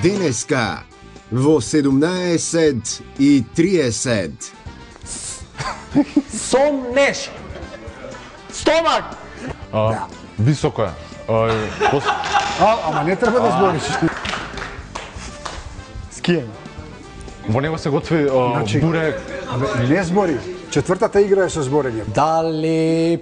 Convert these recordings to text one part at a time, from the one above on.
Денеска во 17:30. Сонеш. Стомак. Високо е. Ама не треба да збориш. Скијање. Во него се готви бурек. Не збори. Четвртата игра е со зборење. Дали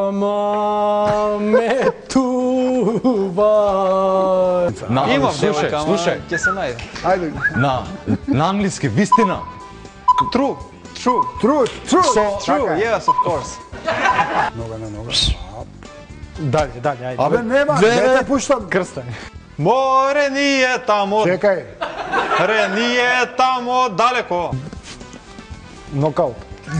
паметува? Имам Слушај, девојка, ама слушај. ќе се најде. Ајде. На англиски вистина. True. Труд. True, yes, of course. Нога на нога. Дале, ајде. Абе нема, не те пуштам. Крстање. Море ние тамо, Чекај. ре ние тамо далеко. Нокаут.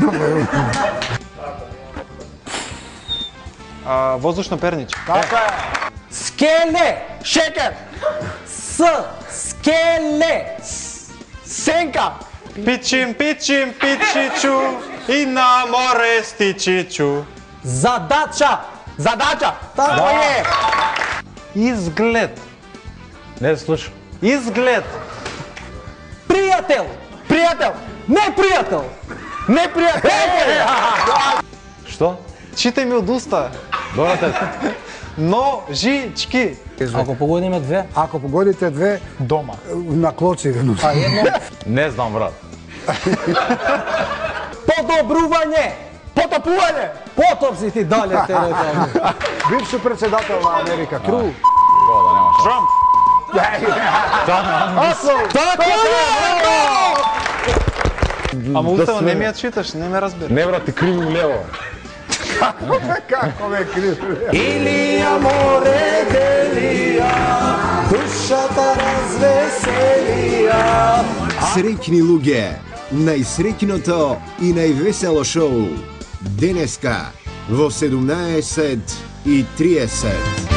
Воздушно перниче. Така е. Скеле. Шекер. Скеле. Сенка. Пичим, пичичу и на море стичичу. Задача. Тако е. Изглед. Не слушам. Изглед. Пријател. Непријател. Што? Читай ми од уста. Добрате. Ножички. Ако погодиме две, Ако погодите две, дома. на клоци. А едно, Не знам, брат. подобрување. Потопување. Потоп си ти дале терето. Бивши председател на Америка. Тру. Да нема шанс. Трамп. Така е! Ама устава не ми ја читаш, не ме разбира. Не, брат, ти криви лево. Како ме криви. Или аморе делија, душата развеселија. Среќни луѓе, најсреќното и највесело шоу. Денеска во 17:30.